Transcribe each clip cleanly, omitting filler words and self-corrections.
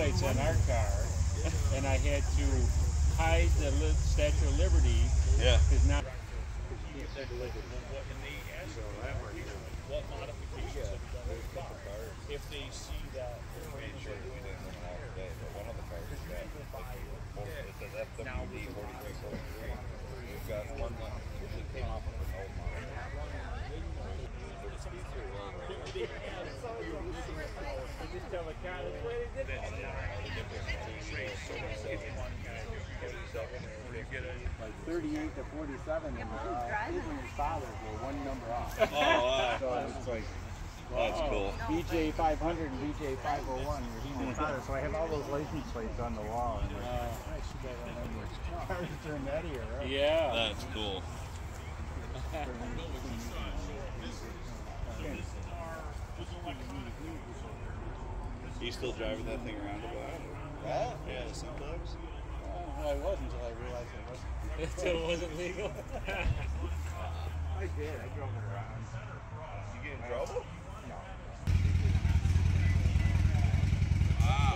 plates on our car, and I had to hide the Statue of Liberty. Yeah. Because now. What modifications have you done with the car? If they see that. One of the cars is that. It says FWD 4343. We've got one that came off of an old model. Just tell the car that's what it did. Like 38 to 47, and even his fathers were one number off. Oh, wow. So it's like, That's cool. BJ 500 and BJ 501 were he and his father. So I have all those license plates on the wall. And I should get one of those cars during that era. Right? Yeah. That's cool. You still driving that thing around about? Yeah, sometimes. Well, I was until I realized it wasn't. Until it wasn't legal? I did. I drove it around. You get in trouble? No. Wow.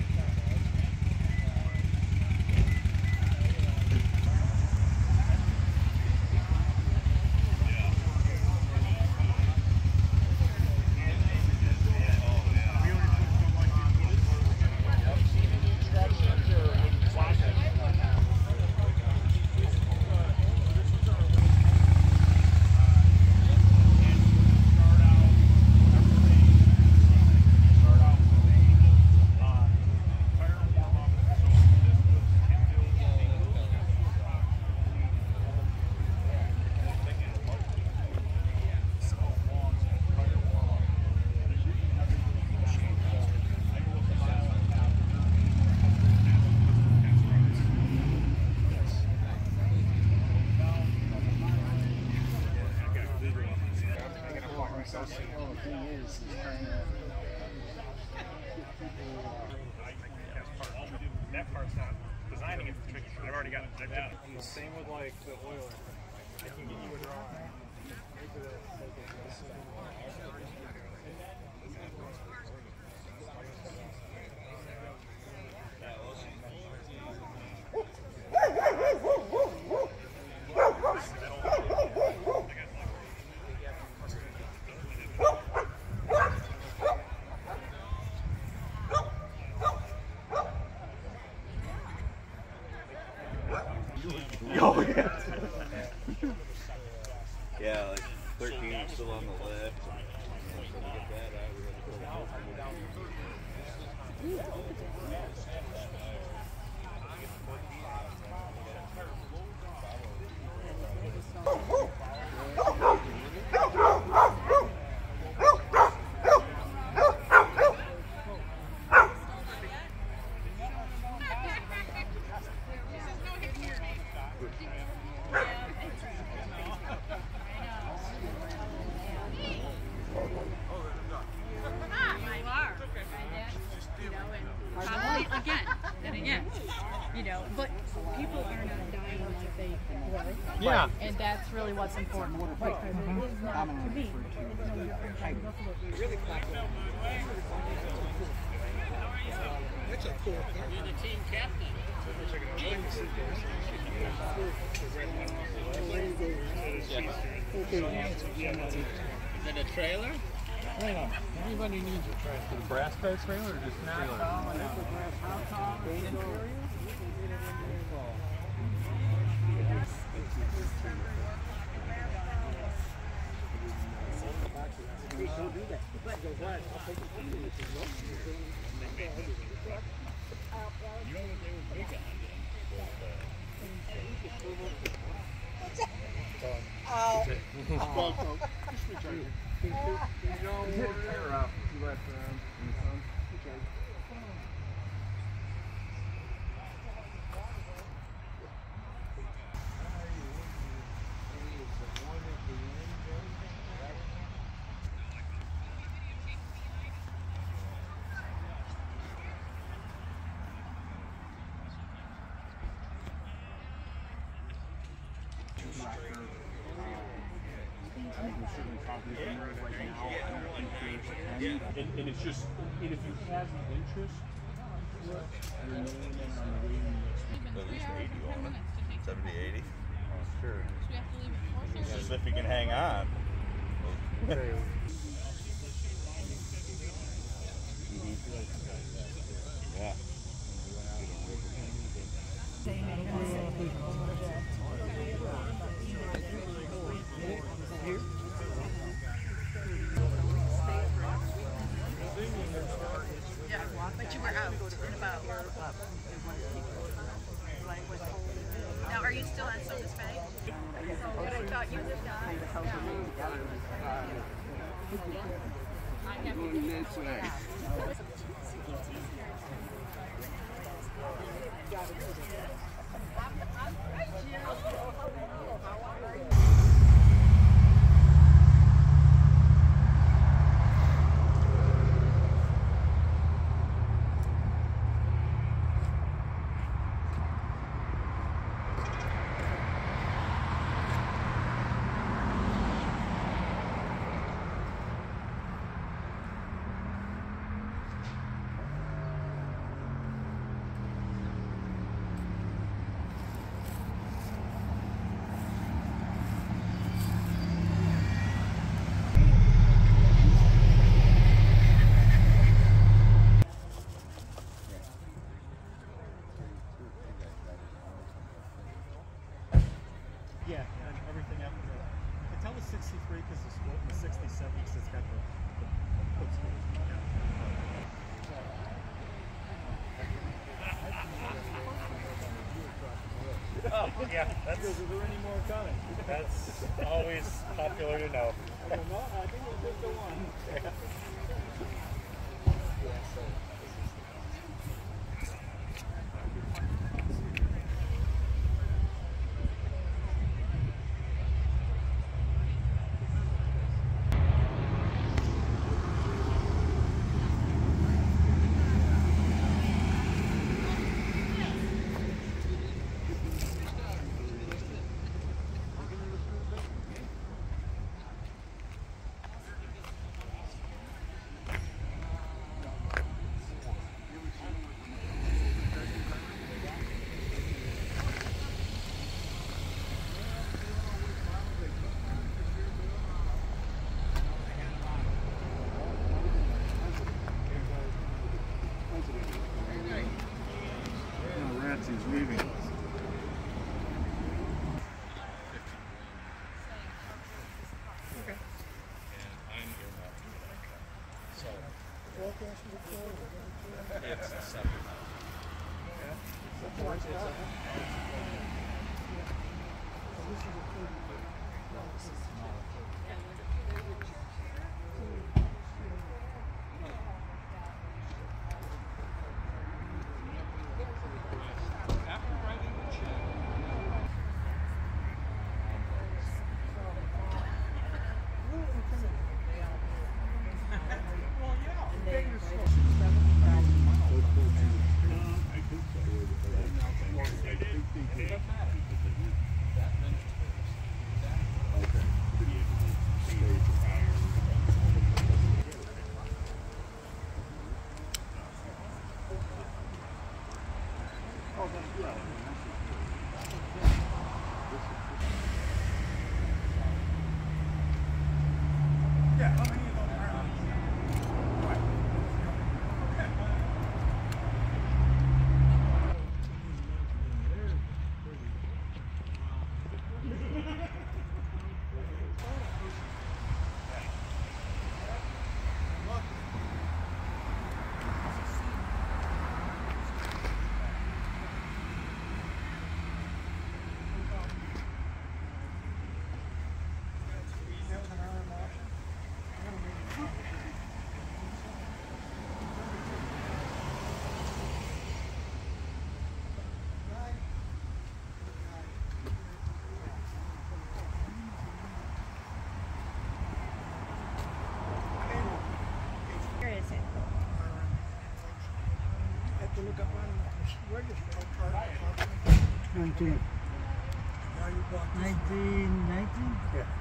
That part's not designing it tricky. I've already got it. Same with like the oiler. I can get you a drawing. Oh, yeah. Yeah, like 13 is still on the left. So to get that out, we had to go but people are not dying like they were. Yeah. And that's really what's important. Right. It is not, to me, it's no different than Buffalo. That's a cool car. You're the team captain. Is it a trailer? Yeah. Anybody needs a trailer. The brass car trailer or just a trailer? And it's just, and if you have the interest, At least 80 on it. 70, 80. Oh, sure. Just if you can hang on. Yeah. Yeah, but you were out and about. Now, are you still on Sodas Bay? But I thought you lived on. Going this way. Yeah, and everything after that. I can tell the 63 because the split, and the 67 because it's got the foot screws. Oh, yeah, that's... Is there any more coming? That's always popular to know. I don't know, I think we'll just go on. He's leaving. And I'm here now. So, it's the 7th. look up on the registry. 19. 1919? Yeah.